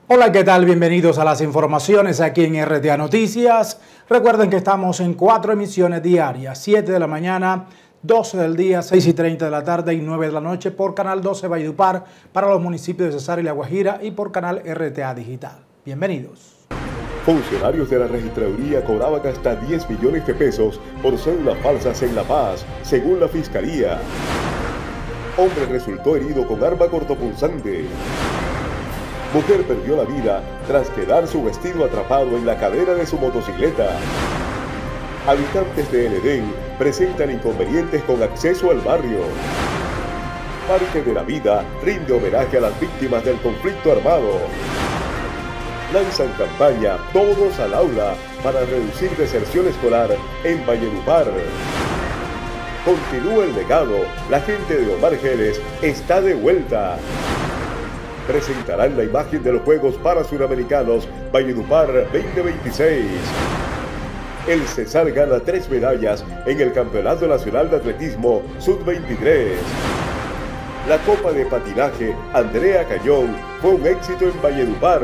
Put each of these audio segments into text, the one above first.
Hola, ¿qué tal? Bienvenidos a las informaciones aquí en RTA Noticias. Recuerden que estamos en 4 emisiones diarias, 7 de la mañana, 12 del día, 6:30 de la tarde y 9 de la noche por Canal 12 Valledupar para los municipios de Cesar y La Guajira y por Canal RTA Digital. Bienvenidos. Funcionarios de la registraduría cobraban hasta 10 millones de pesos por cédulas falsas en La Paz, según la Fiscalía. Hombre resultó herido con arma cortopunzante. Mujer perdió la vida tras quedar su vestido atrapado en la cadera de su motocicleta. Habitantes de El Edén presentan inconvenientes con acceso al barrio. Parque de la Vida rinde homenaje a las víctimas del conflicto armado. Lanzan campaña Todos al Aula para reducir deserción escolar en Valledupar. Continúa el legado, la gente de Omar Geles está de vuelta. Presentarán la imagen de los Juegos Parasuramenicos Valledupar 2026. El Cesar gana 3 medallas en el Campeonato Nacional de Atletismo Sub-23. La Copa de Patinaje Andrea Cañón fue un éxito en Valledupar.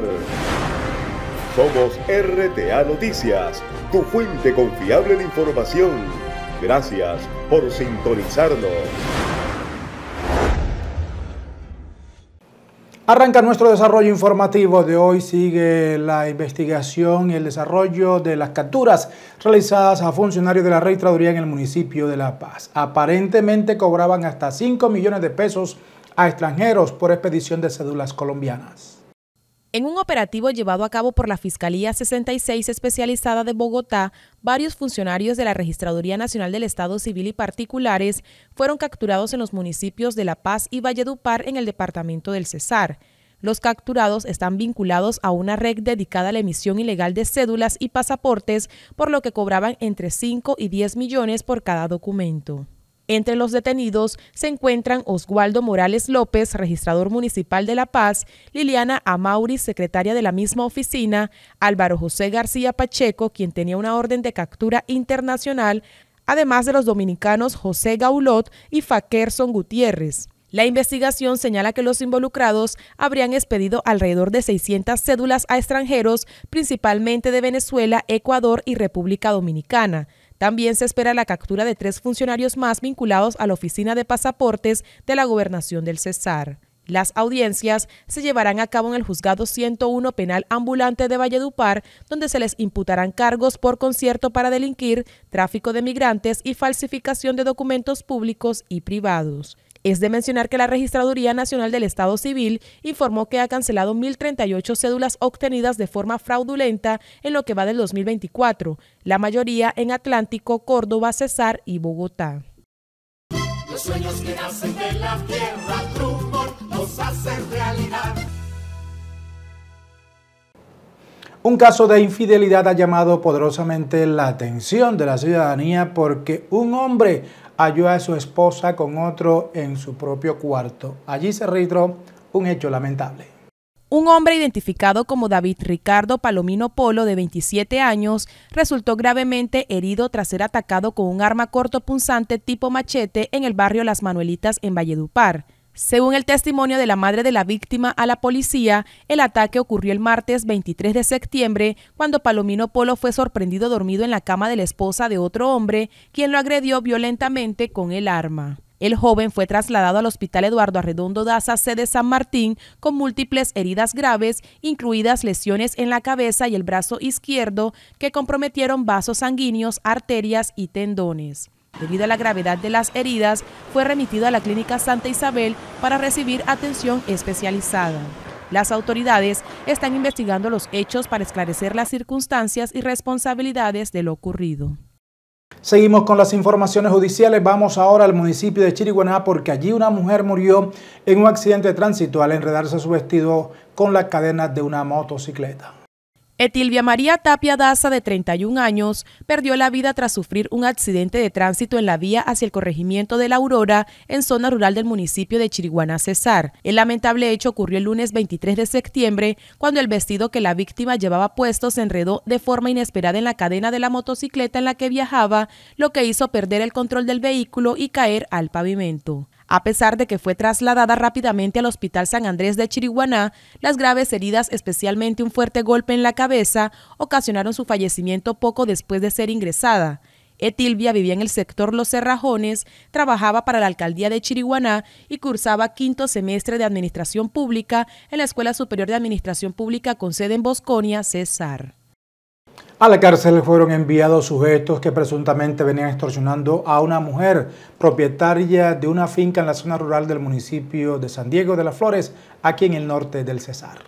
Somos RTA Noticias, tu fuente confiable de información. Gracias por sintonizarnos. Arranca nuestro desarrollo informativo de hoy. Sigue la investigación y el desarrollo de las capturas realizadas a funcionarios de la registraduría en el municipio de La Paz. Aparentemente cobraban hasta 5 millones de pesos a extranjeros por expedición de cédulas colombianas. En un operativo llevado a cabo por la Fiscalía 66 especializada de Bogotá, varios funcionarios de la Registraduría Nacional del Estado Civil y particulares fueron capturados en los municipios de La Paz y Valledupar en el departamento del Cesar. Los capturados están vinculados a una red dedicada a la emisión ilegal de cédulas y pasaportes, por lo que cobraban entre 5 y 10 millones por cada documento. Entre los detenidos se encuentran Oswaldo Morales López, registrador municipal de La Paz, Liliana Amauris, secretaria de la misma oficina, Álvaro José García Pacheco, quien tenía una orden de captura internacional, además de los dominicanos José Gaulot y Fakerson Gutiérrez. La investigación señala que los involucrados habrían expedido alrededor de 600 cédulas a extranjeros, principalmente de Venezuela, Ecuador y República Dominicana. También se espera la captura de 3 funcionarios más vinculados a la Oficina de Pasaportes de la Gobernación del Cesar. Las audiencias se llevarán a cabo en el Juzgado 101 Penal Ambulante de Valledupar, donde se les imputarán cargos por concierto para delinquir, tráfico de migrantes y falsificación de documentos públicos y privados. Es de mencionar que la Registraduría Nacional del Estado Civil informó que ha cancelado 1.038 cédulas obtenidas de forma fraudulenta en lo que va del 2024, la mayoría en Atlántico, Córdoba, Cesar y Bogotá. Los sueños que nacen de la tierra, Trumbo los hacen realidad. Un caso de infidelidad ha llamado poderosamente la atención de la ciudadanía porque un hombre halló a su esposa con otro en su propio cuarto. Allí se registró un hecho lamentable. Un hombre identificado como David Ricardo Palomino Polo, de 27 años, resultó gravemente herido tras ser atacado con un arma cortopunzante tipo machete en el barrio Las Manuelitas en Valledupar. Según el testimonio de la madre de la víctima a la policía, el ataque ocurrió el martes 23 de septiembre, cuando Palomino Polo fue sorprendido dormido en la cama de la esposa de otro hombre, quien lo agredió violentamente con el arma. El joven fue trasladado al Hospital Eduardo Arredondo Daza, sede San Martín, con múltiples heridas graves, incluidas lesiones en la cabeza y el brazo izquierdo, que comprometieron vasos sanguíneos, arterias y tendones. Debido a la gravedad de las heridas, fue remitido a la Clínica Santa Isabel para recibir atención especializada. Las autoridades están investigando los hechos para esclarecer las circunstancias y responsabilidades de lo ocurrido. Seguimos con las informaciones judiciales. Vamos ahora al municipio de Chiriguaná porque allí una mujer murió en un accidente de tránsito al enredarse su vestido con las cadenas de una motocicleta. Etilvia María Tapia Daza, de 31 años, perdió la vida tras sufrir un accidente de tránsito en la vía hacia el corregimiento de La Aurora, en zona rural del municipio de Chiriguaná, Cesar. El lamentable hecho ocurrió el lunes 23 de septiembre, cuando el vestido que la víctima llevaba puesto se enredó de forma inesperada en la cadena de la motocicleta en la que viajaba, lo que hizo perder el control del vehículo y caer al pavimento. A pesar de que fue trasladada rápidamente al Hospital San Andrés de Chiriguaná, las graves heridas, especialmente un fuerte golpe en la cabeza, ocasionaron su fallecimiento poco después de ser ingresada. Etilvia vivía en el sector Los Cerrajones, trabajaba para la alcaldía de Chiriguaná y cursaba quinto semestre de Administración Pública en la Escuela Superior de Administración Pública con sede en Bosconia, Cesar. A la cárcel fueron enviados sujetos que presuntamente venían extorsionando a una mujer propietaria de una finca en la zona rural del municipio de San Diego de las Flores, aquí en el norte del Cesar.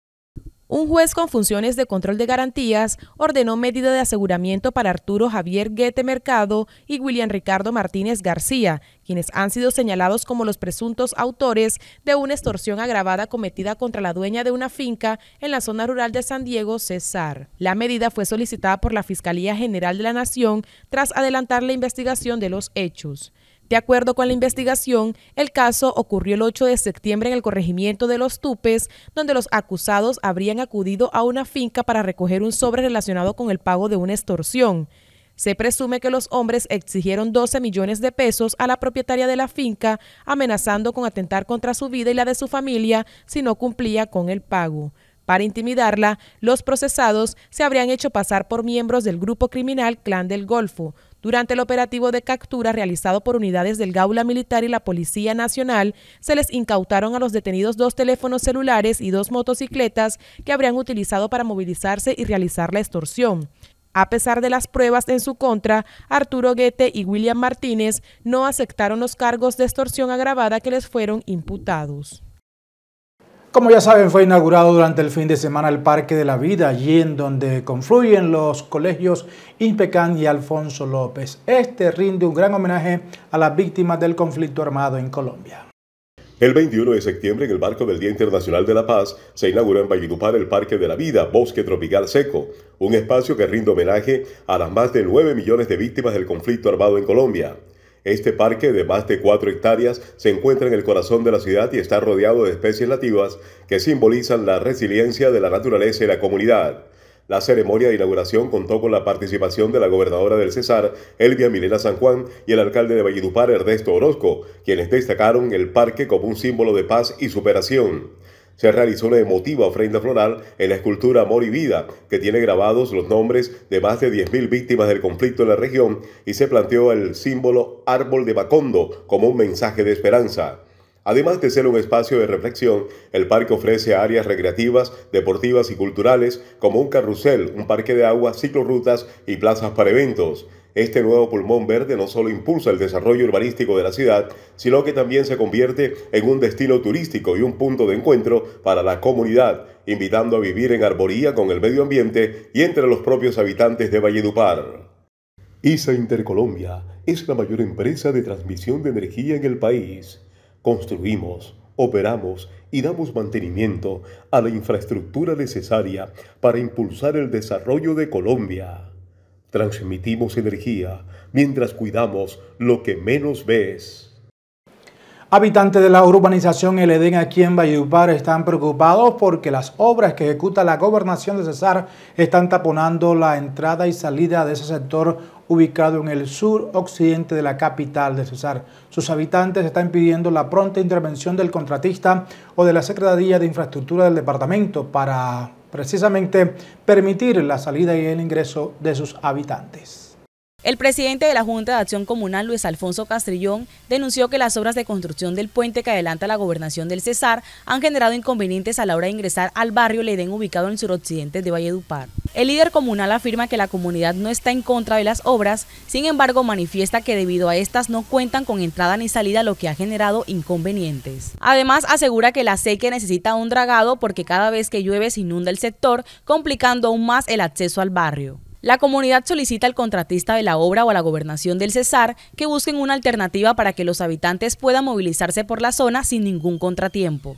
Un juez con funciones de control de garantías ordenó medida de aseguramiento para Arturo Javier Guete Mercado y William Ricardo Martínez García, quienes han sido señalados como los presuntos autores de una extorsión agravada cometida contra la dueña de una finca en la zona rural de San Diego, Cesar. La medida fue solicitada por la Fiscalía General de la Nación tras adelantar la investigación de los hechos. De acuerdo con la investigación, el caso ocurrió el 8 de septiembre en el corregimiento de Los Tupes, donde los acusados habrían acudido a una finca para recoger un sobre relacionado con el pago de una extorsión. Se presume que los hombres exigieron 12 millones de pesos a la propietaria de la finca, amenazando con atentar contra su vida y la de su familia si no cumplía con el pago. Para intimidarla, los procesados se habrían hecho pasar por miembros del grupo criminal Clan del Golfo. Durante el operativo de captura realizado por unidades del Gaula Militar y la Policía Nacional, se les incautaron a los detenidos 2 teléfonos celulares y 2 motocicletas que habrían utilizado para movilizarse y realizar la extorsión. A pesar de las pruebas en su contra, Arturo Guete y William Martínez no aceptaron los cargos de extorsión agravada que les fueron imputados. Como ya saben, fue inaugurado durante el fin de semana el Parque de la Vida, allí en donde confluyen los colegios Impecán y Alfonso López. Este rinde un gran homenaje a las víctimas del conflicto armado en Colombia. El 21 de septiembre, en el marco del Día Internacional de la Paz, se inauguró en Valledupar el Parque de la Vida, Bosque Tropical Seco, un espacio que rinde homenaje a las más de 9 millones de víctimas del conflicto armado en Colombia. Este parque de más de 4 hectáreas se encuentra en el corazón de la ciudad y está rodeado de especies nativas que simbolizan la resiliencia de la naturaleza y la comunidad. La ceremonia de inauguración contó con la participación de la gobernadora del Cesar, Elvia Milena San Juan, y el alcalde de Valledupar, Ernesto Orozco, quienes destacaron el parque como un símbolo de paz y superación. Se realizó una emotiva ofrenda floral en la escultura Amor y Vida, que tiene grabados los nombres de más de 10.000 víctimas del conflicto en la región, y se planteó el símbolo Árbol de Macondo como un mensaje de esperanza. Además de ser un espacio de reflexión, el parque ofrece áreas recreativas, deportivas y culturales, como un carrusel, un parque de agua, ciclorrutas y plazas para eventos. Este nuevo pulmón verde no solo impulsa el desarrollo urbanístico de la ciudad, sino que también se convierte en un destino turístico y un punto de encuentro para la comunidad, invitando a vivir en armonía con el medio ambiente y entre los propios habitantes de Valledupar. ISA Intercolombia es la mayor empresa de transmisión de energía en el país. Construimos, operamos y damos mantenimiento a la infraestructura necesaria para impulsar el desarrollo de Colombia. Transmitimos energía mientras cuidamos lo que menos ves. Habitantes de la urbanización El Edén aquí en Valledupar están preocupados porque las obras que ejecuta la gobernación de Cesar están taponando la entrada y salida de ese sector ubicado en el sur occidente de la capital de Cesar. Sus habitantes están pidiendo la pronta intervención del contratista o de la Secretaría de Infraestructura del departamento para precisamente permitir la salida y el ingreso de sus habitantes. El presidente de la Junta de Acción Comunal, Luis Alfonso Castrillón, denunció que las obras de construcción del puente que adelanta la gobernación del Cesar han generado inconvenientes a la hora de ingresar al barrio El Edén ubicado en el suroccidente de Valledupar. El líder comunal afirma que la comunidad no está en contra de las obras, sin embargo manifiesta que debido a estas no cuentan con entrada ni salida, lo que ha generado inconvenientes. Además asegura que la sequía necesita un dragado porque cada vez que llueve se inunda el sector, complicando aún más el acceso al barrio. La comunidad solicita al contratista de la obra o a la gobernación del Cesar que busquen una alternativa para que los habitantes puedan movilizarse por la zona sin ningún contratiempo.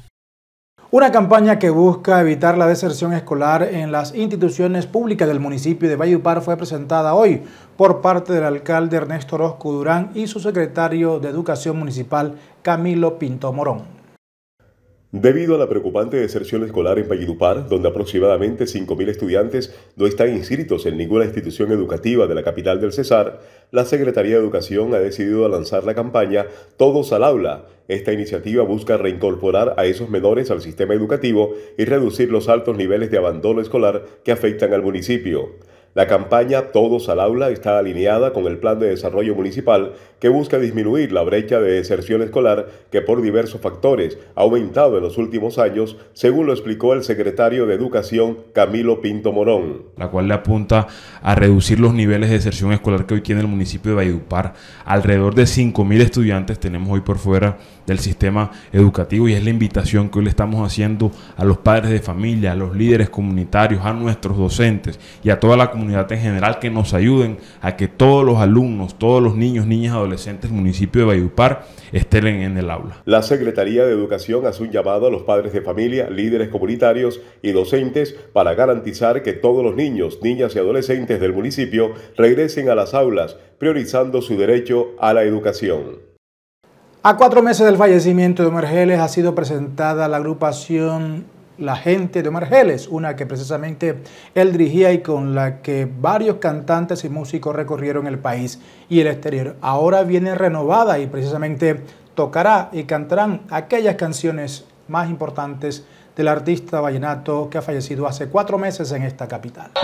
Una campaña que busca evitar la deserción escolar en las instituciones públicas del municipio de Valledupar fue presentada hoy por parte del alcalde Ernesto Orozco Durán y su secretario de Educación Municipal Camilo Pinto Morón. Debido a la preocupante deserción escolar en Valledupar, donde aproximadamente 5.000 estudiantes no están inscritos en ninguna institución educativa de la capital del Cesar, la Secretaría de Educación ha decidido lanzar la campaña Todos al Aula. Esta iniciativa busca reincorporar a esos menores al sistema educativo y reducir los altos niveles de abandono escolar que afectan al municipio. La campaña Todos al Aula está alineada con el Plan de Desarrollo Municipal que busca disminuir la brecha de deserción escolar que por diversos factores ha aumentado en los últimos años, según lo explicó el secretario de Educación Camilo Pinto Morón. La cual le apunta a reducir los niveles de deserción escolar que hoy tiene el municipio de Valledupar. Alrededor de 5.000 estudiantes tenemos hoy por fuera del sistema educativo y es la invitación que hoy le estamos haciendo a los padres de familia, a los líderes comunitarios, a nuestros docentes y a toda la comunidad en general que nos ayuden a que todos los alumnos, todos los niños, niñas, adolescentes del municipio de Valledupar estén en el aula. La Secretaría de Educación hace un llamado a los padres de familia, líderes comunitarios y docentes para garantizar que todos los niños, niñas y adolescentes del municipio regresen a las aulas, priorizando su derecho a la educación. A 4 meses del fallecimiento de Omar Geles ha sido presentada la agrupación La Gente de Omar Geles, una que precisamente él dirigía y con la que varios cantantes y músicos recorrieron el país y el exterior. Ahora viene renovada y precisamente tocará y cantarán aquellas canciones más importantes del artista vallenato que ha fallecido hace 4 meses en esta capital.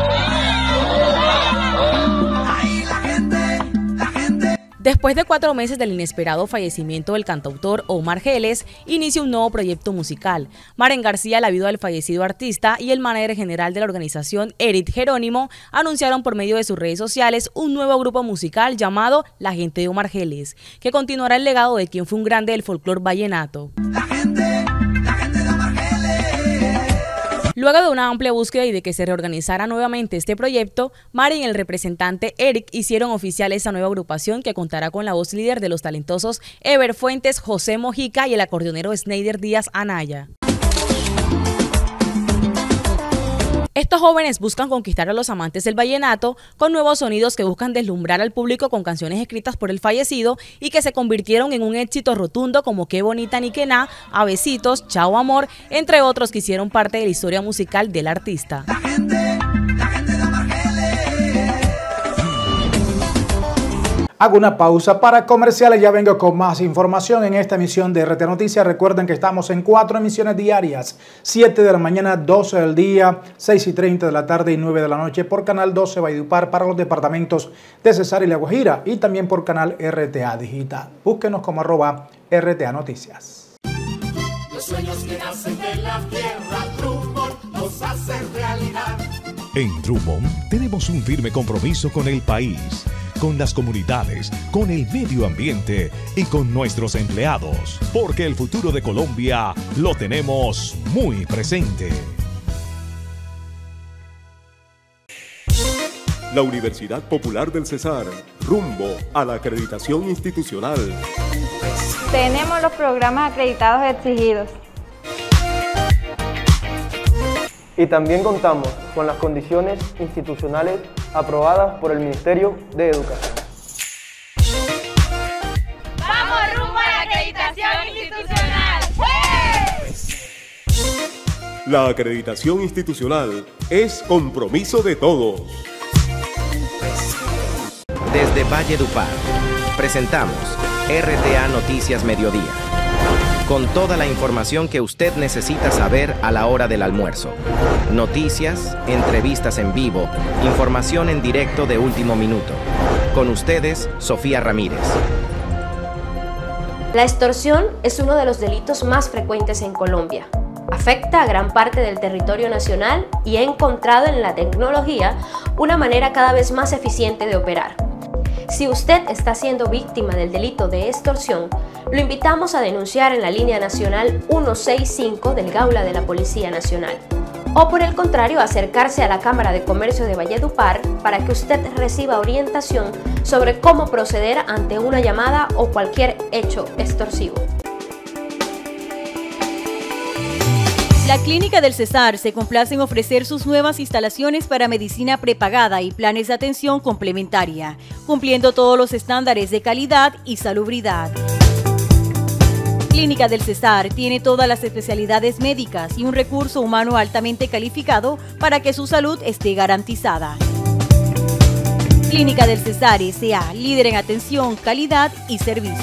Después de 4 meses del inesperado fallecimiento del cantautor Omar Geles, inicia un nuevo proyecto musical. Maren García, la viuda del fallecido artista, y el manager general de la organización, Eric Jerónimo, anunciaron por medio de sus redes sociales un nuevo grupo musical llamado La Gente de Omar Geles, que continuará el legado de quien fue un grande del folclore vallenato. La gente de Omar Geles. Luego de una amplia búsqueda y de que se reorganizara nuevamente este proyecto, Maren y el representante Eric hicieron oficial esa nueva agrupación que contará con la voz líder de los talentosos Ever Fuentes, José Mojica y el acordeonero Sneider Díaz Anaya. Estos jóvenes buscan conquistar a los amantes del vallenato con nuevos sonidos que buscan deslumbrar al público con canciones escritas por el fallecido y que se convirtieron en un éxito rotundo como Qué bonita ni que na, A besitos, Chao amor, entre otros que hicieron parte de la historia musical del artista. La gente de Omar Geles. Hago una pausa para comerciales, ya vengo con más información en esta emisión de RT Noticias. Recuerden que estamos en 4 emisiones diarias, 7 de la mañana, 12 del día, 6:30 de la tarde y 9 de la noche por Canal 12 Valledupar para los departamentos de Cesar y La Guajira y también por Canal RTA Digital. Búsquenos como @RTA Noticias. Los sueños que nacen de la tierra, Drummond los hace realidad. En Drummond tenemos un firme compromiso con el país, con las comunidades, con el medio ambiente y con nuestros empleados, porque el futuro de Colombia lo tenemos muy presente. La Universidad Popular del Cesar, rumbo a la acreditación institucional. Tenemos los programas acreditados exigidos. Y también contamos con las condiciones institucionales aprobadas por el Ministerio de Educación. ¡Vamos rumbo a la acreditación institucional! ¡Sí! La acreditación institucional es compromiso de todos. Desde Valledupar, presentamos RTA Noticias Mediodía, con toda la información que usted necesita saber a la hora del almuerzo. Noticias, entrevistas en vivo, información en directo de último minuto. Con ustedes, Sofía Ramírez. La extorsión es uno de los delitos más frecuentes en Colombia. Afecta a gran parte del territorio nacional y ha encontrado en la tecnología una manera cada vez más eficiente de operar. Si usted está siendo víctima del delito de extorsión, lo invitamos a denunciar en la línea nacional 165 del Gaula de la Policía Nacional. O por el contrario, acercarse a la Cámara de Comercio de Valledupar para que usted reciba orientación sobre cómo proceder ante una llamada o cualquier hecho extorsivo. La Clínica del Cesar se complace en ofrecer sus nuevas instalaciones para medicina prepagada y planes de atención complementaria, cumpliendo todos los estándares de calidad y salubridad. Clínica del Cesar tiene todas las especialidades médicas y un recurso humano altamente calificado para que su salud esté garantizada. Clínica del Cesar S.A., líder en atención, calidad y servicio.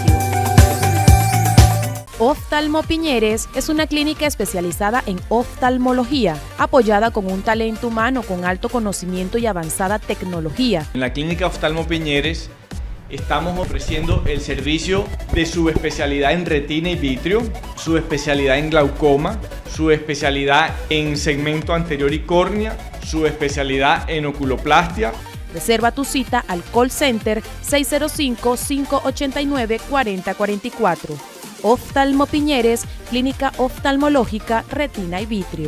Oftalmo Piñeres es una clínica especializada en oftalmología, apoyada con un talento humano con alto conocimiento y avanzada tecnología. En la clínica Oftalmo Piñeres estamos ofreciendo el servicio de subespecialidad en retina y vitrio, subespecialidad en glaucoma, subespecialidad en segmento anterior y córnea, subespecialidad en oculoplastia. Reserva tu cita al call center 605-589-4044. Oftalmo Piñeres, clínica oftalmológica, retina y vitrio.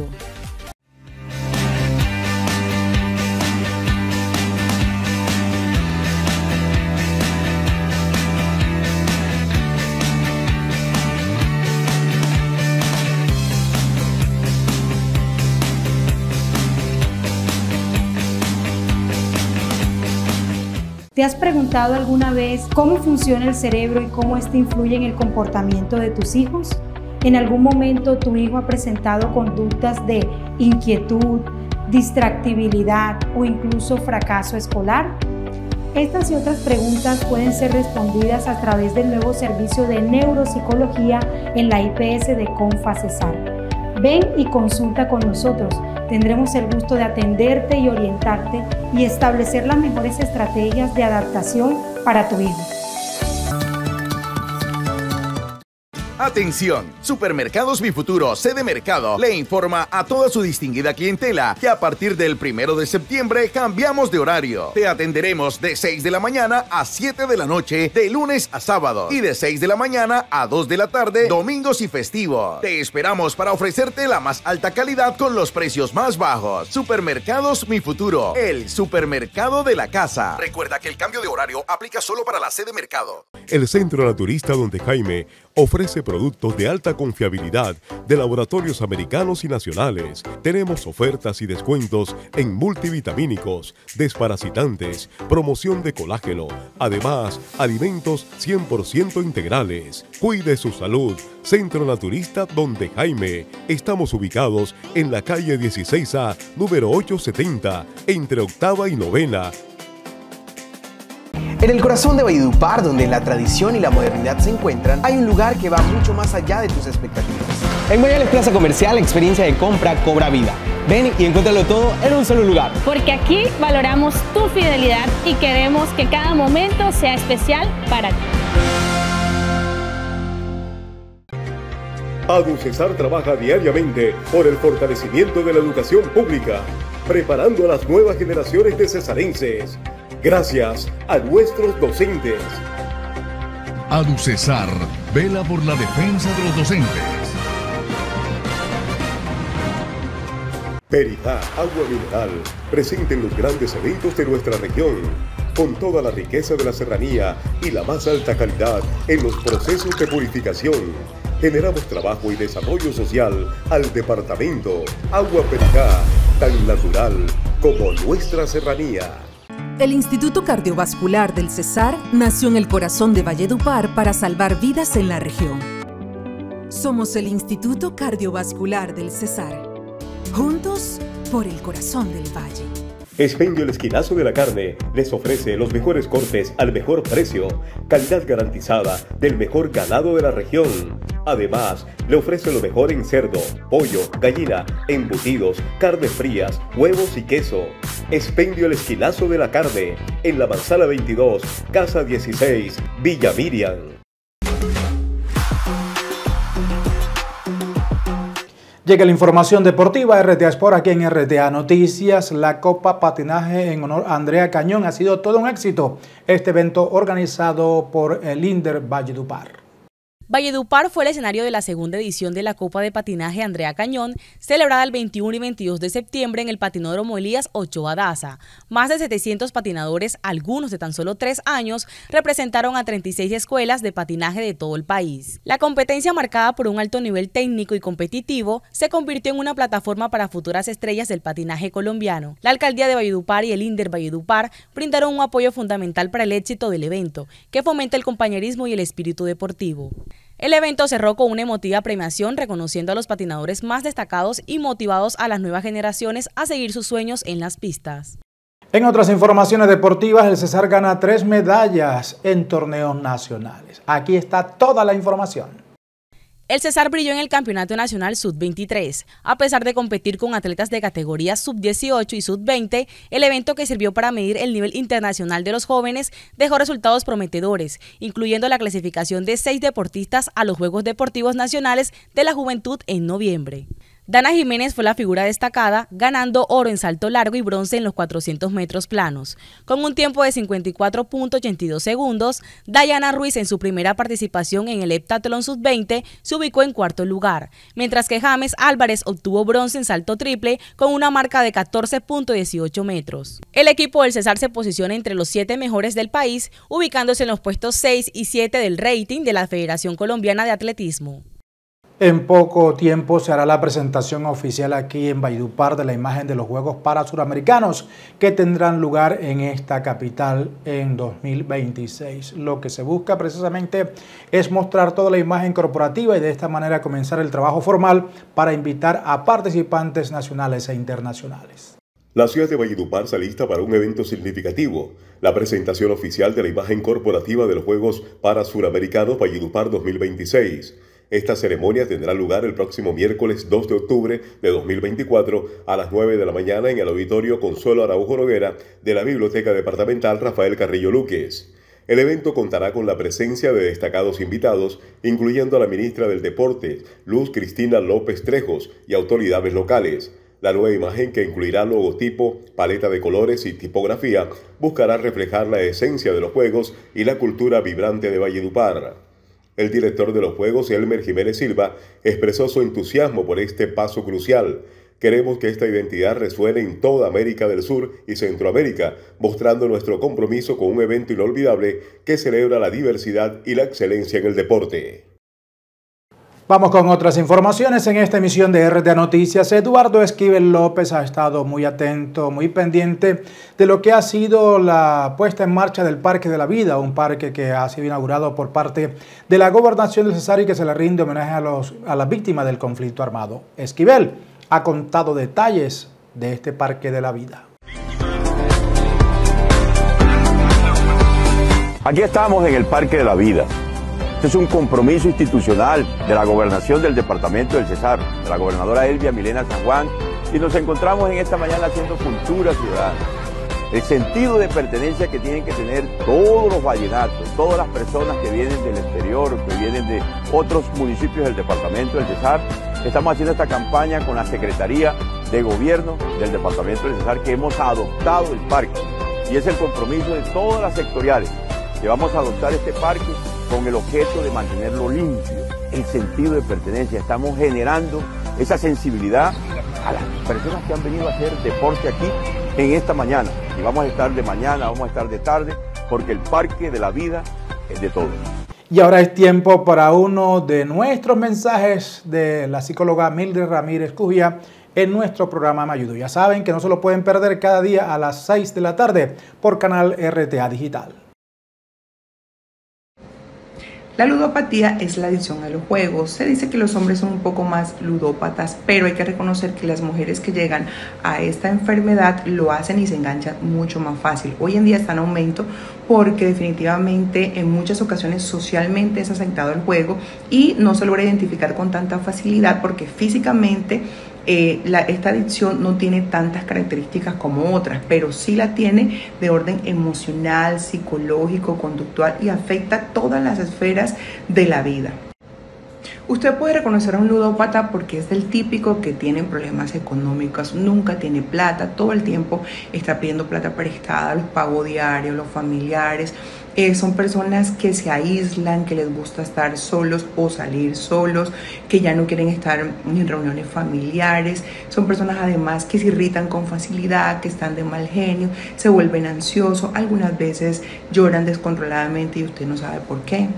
¿Te has preguntado alguna vez cómo funciona el cerebro y cómo este influye en el comportamiento de tus hijos? ¿En algún momento tu hijo ha presentado conductas de inquietud, distractibilidad o incluso fracaso escolar? Estas y otras preguntas pueden ser respondidas a través del nuevo servicio de neuropsicología en la IPS de CONFA Cesar. Ven y consulta con nosotros. Tendremos el gusto de atenderte y orientarte y establecer las mejores estrategias de adaptación para tu hijo. Atención, Supermercados Mi Futuro, sede Mercado, le informa a toda su distinguida clientela que a partir del 1 de septiembre cambiamos de horario. Te atenderemos de 6 de la mañana a 7 de la noche, de lunes a sábado, y de 6 de la mañana a 2 de la tarde, domingos y festivos. Te esperamos para ofrecerte la más alta calidad con los precios más bajos. Supermercados Mi Futuro, el supermercado de la casa. Recuerda que el cambio de horario aplica solo para la sede Mercado. El Centro Naturista Donde Jaime ofrece productos de alta confiabilidad de laboratorios americanos y nacionales. Tenemos ofertas y descuentos en multivitamínicos, desparasitantes, promoción de colágeno, además alimentos 100% integrales. Cuide su salud. Centro Naturista Donde Jaime. Estamos ubicados en la calle 16A, número 870, entre 8ª y 9ª. En el corazón de Valledupar, donde la tradición y la modernidad se encuentran, hay un lugar que va mucho más allá de tus expectativas. En Mayales Plaza Comercial, la experiencia de compra cobra vida. Ven y encuéntralo todo en un solo lugar. Porque aquí valoramos tu fidelidad y queremos que cada momento sea especial para ti. ADUCESAR trabaja diariamente por el fortalecimiento de la educación pública, preparando a las nuevas generaciones de cesarenses. Gracias a nuestros docentes. ADUCESAR vela por la defensa de los docentes. Perijá, agua mineral, presente en los grandes eventos de nuestra región, con toda la riqueza de la serranía y la más alta calidad en los procesos de purificación. Generamos trabajo y desarrollo social al departamento. Agua Perijá, tan natural como nuestra serranía. El Instituto Cardiovascular del Cesar nació en el corazón de Valledupar para salvar vidas en la región. Somos el Instituto Cardiovascular del Cesar. Juntos por el corazón del valle. Expendio El Esquinazo de la Carne les ofrece los mejores cortes al mejor precio, calidad garantizada del mejor ganado de la región. Además, le ofrece lo mejor en cerdo, pollo, gallina, embutidos, carnes frías, huevos y queso. Expendio El Esquinazo de la Carne, en la Manzana 22, Casa 16, Villa Miriam. Llega la información deportiva RTA Sport aquí en RTA Noticias. La Copa Patinaje en honor a Andrea Cañón ha sido todo un éxito. Este evento organizado por el INDER Valledupar. Valledupar fue el escenario de la segunda edición de la Copa de Patinaje Andrea Cañón, celebrada el 21 y 22 de septiembre en el Patinódromo Elías Ochoa Daza. Más de 700 patinadores, algunos de tan solo 3 años, representaron a 36 escuelas de patinaje de todo el país. La competencia, marcada por un alto nivel técnico y competitivo, se convirtió en una plataforma para futuras estrellas del patinaje colombiano. La Alcaldía de Valledupar y el INDER Valledupar brindaron un apoyo fundamental para el éxito del evento, que fomenta el compañerismo y el espíritu deportivo. El evento cerró con una emotiva premiación reconociendo a los patinadores más destacados y motivados a las nuevas generaciones a seguir sus sueños en las pistas. En otras informaciones deportivas, el Cesar gana 3 medallas en torneos nacionales. Aquí está toda la información. El Cesar brilló en el Campeonato Nacional Sub-23. A pesar de competir con atletas de categorías Sub-18 y Sub-20, el evento que sirvió para medir el nivel internacional de los jóvenes dejó resultados prometedores, incluyendo la clasificación de 6 deportistas a los Juegos Deportivos Nacionales de la Juventud en noviembre. Dana Jiménez fue la figura destacada, ganando oro en salto largo y bronce en los 400 metros planos. Con un tiempo de 54.82 segundos, Dayana Ruiz en su primera participación en el heptatlón sub-20 se ubicó en cuarto lugar, mientras que James Álvarez obtuvo bronce en salto triple con una marca de 14.18 metros. El equipo del Cesar se posiciona entre los 7 mejores del país, ubicándose en los puestos 6 y 7 del rating de la Federación Colombiana de Atletismo. En poco tiempo se hará la presentación oficial aquí en Valledupar de la imagen de los Juegos Parasuramericanos que tendrán lugar en esta capital en 2026. Lo que se busca precisamente es mostrar toda la imagen corporativa y de esta manera comenzar el trabajo formal para invitar a participantes nacionales e internacionales. La ciudad de Valledupar se alista para un evento significativo, la presentación oficial de la imagen corporativa de los Juegos Parasuramericanos Valledupar 2026. Esta ceremonia tendrá lugar el próximo miércoles 2 de octubre de 2024 a las 9 de la mañana en el Auditorio Consuelo Araujo Noguera de la Biblioteca Departamental Rafael Carrillo Luques. El evento contará con la presencia de destacados invitados, incluyendo a la ministra del Deporte, Luz Cristina López Trejos, y autoridades locales. La nueva imagen, que incluirá logotipo, paleta de colores y tipografía, buscará reflejar la esencia de los Juegos y la cultura vibrante de Valledupar. El director de los Juegos, Elmer Jiménez Silva, expresó su entusiasmo por este paso crucial. Queremos que esta identidad resuene en toda América del Sur y Centroamérica, mostrando nuestro compromiso con un evento inolvidable que celebra la diversidad y la excelencia en el deporte. Vamos con otras informaciones en esta emisión de RTA Noticias. Eduardo Esquivel López ha estado muy atento, muy pendiente de lo que ha sido la puesta en marcha del Parque de la Vida, un parque que ha sido inaugurado por parte de la Gobernación del Cesar y que se le rinde homenaje a las víctimas del conflicto armado. Esquivel ha contado detalles de este Parque de la Vida. Aquí estamos en el Parque de la Vida. Este es un compromiso institucional de la Gobernación del Departamento del Cesar, de la gobernadora Elvia Milena San Juan, y nos encontramos en esta mañana haciendo cultura ciudadana. El sentido de pertenencia que tienen que tener todos los vallenatos, todas las personas que vienen del exterior, que vienen de otros municipios del Departamento del Cesar. Estamos haciendo esta campaña con la Secretaría de Gobierno del Departamento del Cesar, que hemos adoptado el parque, y es el compromiso de todas las sectoriales que vamos a adoptar este parque con el objeto de mantenerlo limpio, el sentido de pertenencia. Estamos generando esa sensibilidad a las personas que han venido a hacer deporte aquí en esta mañana. Y vamos a estar de mañana, vamos a estar de tarde, porque el Parque de la Vida es de todos. Y ahora es tiempo para uno de nuestros mensajes de la psicóloga Mildred Ramírez Cujía en nuestro programa Me Ayudo. Ya saben que no se lo pueden perder cada día a las 6 de la tarde por canal RTA Digital. La ludopatía es la adicción a los juegos. Se dice que los hombres son un poco más ludópatas, pero hay que reconocer que las mujeres que llegan a esta enfermedad lo hacen y se enganchan mucho más fácil. Hoy en día está en aumento porque definitivamente en muchas ocasiones socialmente es aceptado el juego y no se logra identificar con tanta facilidad porque físicamente esta adicción no tiene tantas características como otras, pero sí la tiene de orden emocional, psicológico, conductual y afecta todas las esferas de la vida. Usted puede reconocer a un ludópata porque es del típico que tiene problemas económicos, nunca tiene plata, todo el tiempo está pidiendo plata prestada, los pagos diarios, los familiares. Son personas que se aíslan, que les gusta estar solos o salir solos, que ya no quieren estar en reuniones familiares. Son personas además que se irritan con facilidad, que están de mal genio, se vuelven ansiosos, algunas veces lloran descontroladamente y usted no sabe por qué.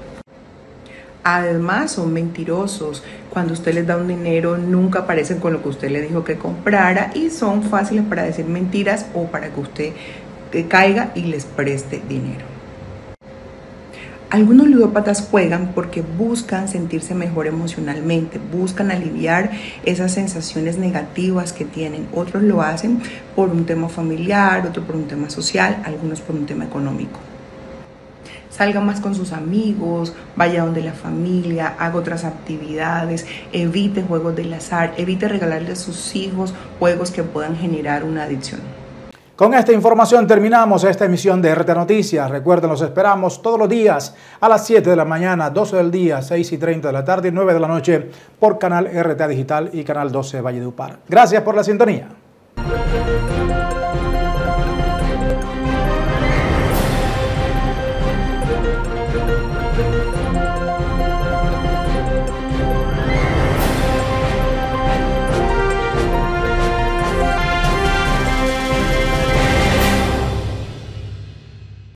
Además son mentirosos. Cuando usted les da un dinero nunca aparecen con lo que usted le dijo que comprara y son fáciles para decir mentiras o para que usted caiga y les preste dinero. Algunos ludópatas juegan porque buscan sentirse mejor emocionalmente, buscan aliviar esas sensaciones negativas que tienen. Otros lo hacen por un tema familiar, otros por un tema social, algunos por un tema económico. Salga más con sus amigos, vaya donde la familia, haga otras actividades, evite juegos del azar, evite regalarle a sus hijos juegos que puedan generar una adicción. Con esta información terminamos esta emisión de RTA Noticias. Recuerden, los esperamos todos los días a las 7 de la mañana, 12 del día, 6:30 de la tarde y 9 de la noche por canal RTA Digital y canal 12 Valledupar. Gracias por la sintonía.